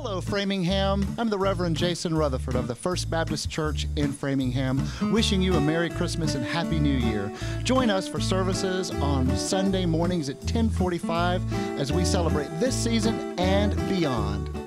Hello, Framingham. I'm the Reverend Jason Rutherford of the First Baptist Church in Framingham, wishing you a Merry Christmas and Happy New Year. Join us for services on Sunday mornings at 10:45 as we celebrate this season and beyond.